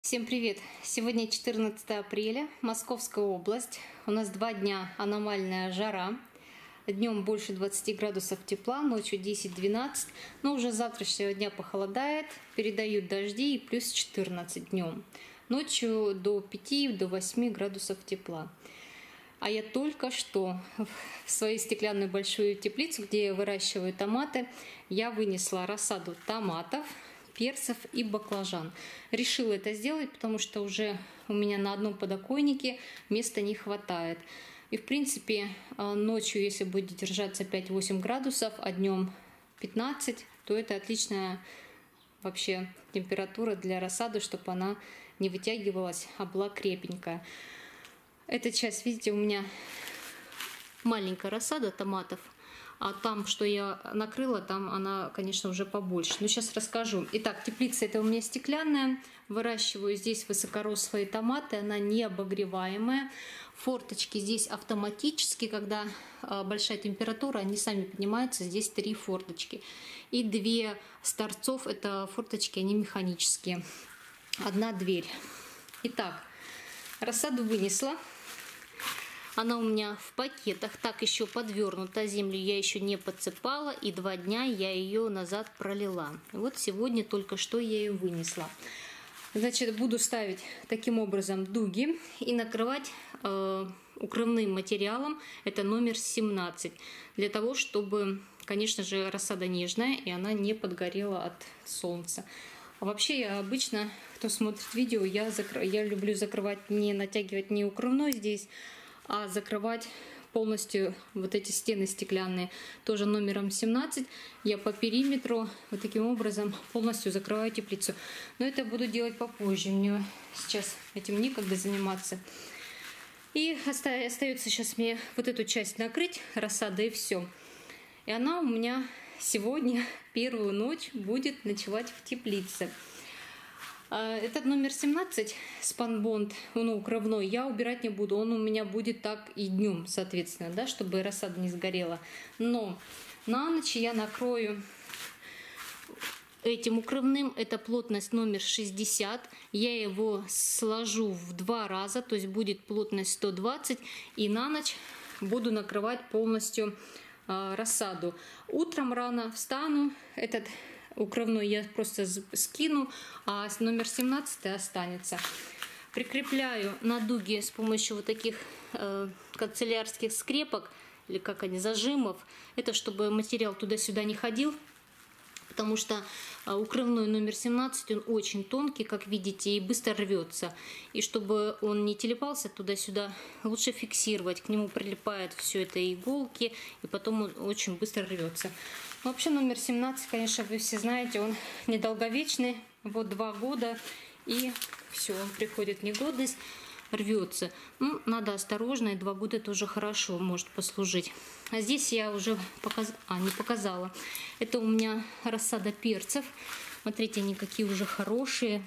Всем привет! Сегодня 14 апреля, Московская область. У нас 2 дня аномальная жара. Днем больше 20 градусов тепла, ночью 10-12. Но уже с завтрашнего дня похолодает, передают дожди и плюс 14 днем. Ночью до 5-8 градусов тепла. А я только что в свою стеклянную большую теплицу, где я выращиваю томаты, я вынесла рассаду томатов, перцев и баклажан. Решила это сделать, потому что уже у меня на одном подоконнике места не хватает. И в принципе ночью, если будет держаться 5-8 градусов, а днем 15, то это отличная вообще температура для рассады, чтобы она не вытягивалась, а была крепенькая. Эта часть, видите, у меня маленькая рассада томатов. А там, что я накрыла, там она, конечно, уже побольше. Но сейчас расскажу. Итак, теплица это у меня стеклянная. Выращиваю здесь высокорослые томаты. Она не обогреваемая. Форточки здесь автоматически. Когда большая температура, они сами поднимаются. Здесь 3 форточки. И 2 с торцов. Это форточки, они механические. 1 дверь. Итак, рассаду вынесла. Она у меня в пакетах, так еще подвернута, землю я еще не подсыпала, и 2 дня я ее назад пролила. Вот сегодня только что я ее вынесла. Значит, буду ставить таким образом дуги и накрывать укрывным материалом, это номер 17, для того, чтобы, конечно же, рассада нежная, и она не подгорела от солнца. А вообще, я обычно, кто смотрит видео, я люблю закрывать, не натягивать не укрывной здесь, а закрывать полностью вот эти стены стеклянные, тоже номером 17. Я по периметру вот таким образом полностью закрываю теплицу. Но это буду делать попозже, мне сейчас этим некогда заниматься. И остается сейчас мне вот эту часть накрыть рассадой, и все. И она у меня сегодня первую ночь будет ночевать в теплице. Этот номер 17 спанбонд, он укрывной, я убирать не буду. Он у меня будет так и днем, соответственно, да, чтобы рассада не сгорела. Но на ночь я накрою этим укрывным. Это плотность номер 60. Я его сложу в 2 раза, то есть будет плотность 120. И на ночь буду накрывать полностью рассаду. Утром рано встану, этот укрывной я просто скину, а номер 17 останется. Прикрепляю на дуги с помощью вот таких канцелярских скрепок, или как они, зажимов. Это чтобы материал туда-сюда не ходил, потому что укрывной номер 17, он очень тонкий, как видите, и быстро рвется. И чтобы он не телепался туда-сюда, лучше фиксировать. К нему прилипает все это иголки, и потом он очень быстро рвется. Вообще номер 17, конечно, вы все знаете, он недолговечный. Вот 2 года, и все, он приходит в негодность, рвется. Ну, надо осторожно, и 2 года тоже хорошо может послужить. А здесь я уже не показала. Это у меня рассада перцев. Смотрите, они какие уже хорошие.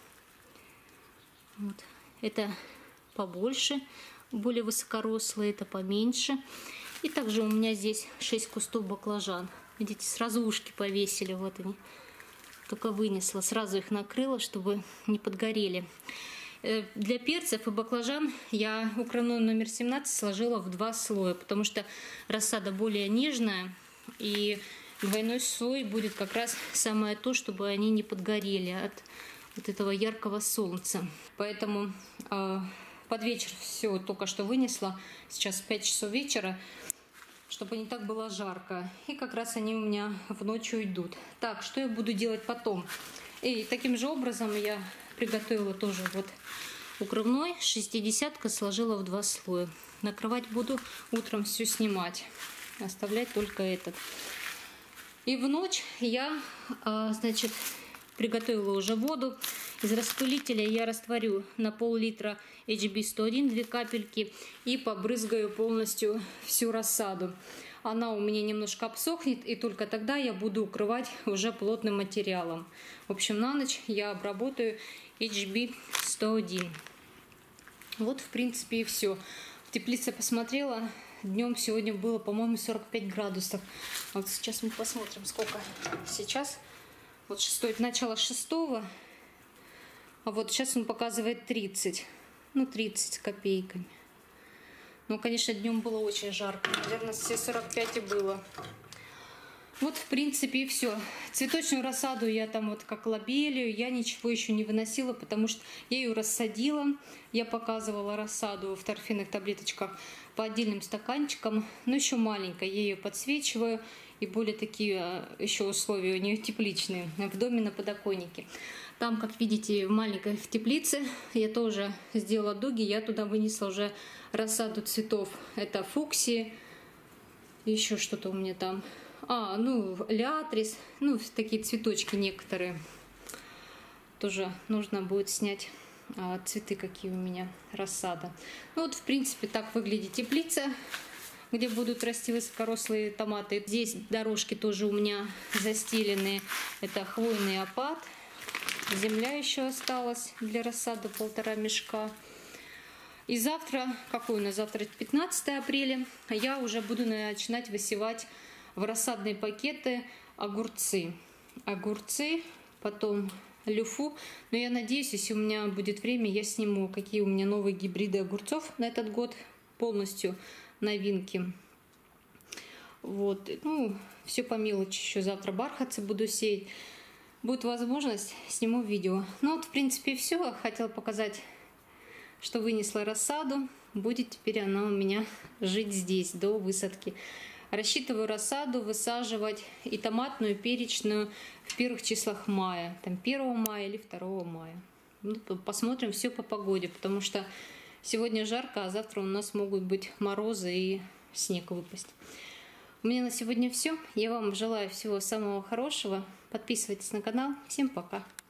Вот. Это побольше, более высокорослые, это поменьше. И также у меня здесь 6 кустов баклажан. Видите, сразу ушки повесили, вот они. Только вынесла, сразу их накрыла, чтобы не подгорели. Для перцев и баклажан я укрывной номер 17 сложила в 2 слоя, потому что рассада более нежная, и двойной слой будет как раз самое то, чтобы они не подгорели от вот этого яркого солнца. Поэтому под вечер все только что вынесла, сейчас 5 часов вечера, чтобы не так было жарко. И как раз они у меня в ночь уйдут. Так, что я буду делать потом? И таким же образом я приготовила тоже вот укрывной, 60-ка сложила в 2 слоя. Накрывать буду, утром все снимать, оставлять только этот. И в ночь я, значит, приготовила уже воду. Из распылителя я растворю на пол-литра HB101, 2 капельки, и побрызгаю полностью всю рассаду. Она у меня немножко обсохнет, и только тогда я буду укрывать уже плотным материалом. В общем, на ночь я обработаю HB101. Вот, в принципе, и все. В теплице посмотрела. Днем сегодня было, по-моему, 45 градусов. Вот сейчас мы посмотрим, сколько сейчас. Вот начало 6. А вот сейчас он показывает 30. Ну, 30 с копейками. Ну, конечно, днем было очень жарко. Наверное, все 45 и было. Вот, в принципе, и все. Цветочную рассаду я там вот как лобелию, я ничего еще не выносила, потому что я ее рассадила. Я показывала рассаду в торфяных таблеточках по отдельным стаканчикам. Но еще маленькая, я ее подсвечиваю. И более такие еще условия у нее тепличные в доме на подоконнике. Там, как видите, в маленькой теплице я тоже сделала дуги. Я туда вынесла уже рассаду цветов. Это фуксии, еще что-то у меня там. Ну, лятрис, ну, такие цветочки некоторые. Тоже нужно будет снять цветы, какие у меня, рассада. Ну, вот, в принципе, так выглядит теплица, где будут расти высокорослые томаты. Здесь дорожки тоже у меня застелены. Это хвойный опад. Земля еще осталась для рассады, 1,5 мешка. И завтра, какой у нас завтра, 15 апреля, я уже буду начинать высевать в рассадные пакеты огурцы. Потом люфу. Но я надеюсь, если у меня будет время, я сниму, какие у меня новые гибриды огурцов на этот год. Полностью новинки. Вот. Ну, все по мелочи. Еще завтра бархатцы буду сеять. Будет возможность, сниму видео. Ну вот, в принципе, все. Хотела показать, что вынесла рассаду. Будет теперь она у меня жить здесь до высадки. Рассчитываю рассаду высаживать и томатную, и перечную в первых числах мая. Там 1 мая или 2 мая. Ну, посмотрим, все по погоде, потому что сегодня жарко, а завтра у нас могут быть морозы и снег выпасть. У меня на сегодня все. Я вам желаю всего самого хорошего. Подписывайтесь на канал. Всем пока.